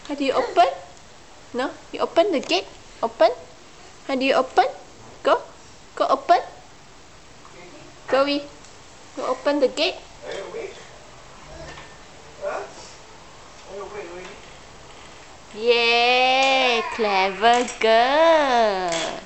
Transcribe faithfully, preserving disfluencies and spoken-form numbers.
How do you open? No? You open the gate? Open? How do you open? Go? Go open? Go we. Go open the gate. Yeah, clever girl.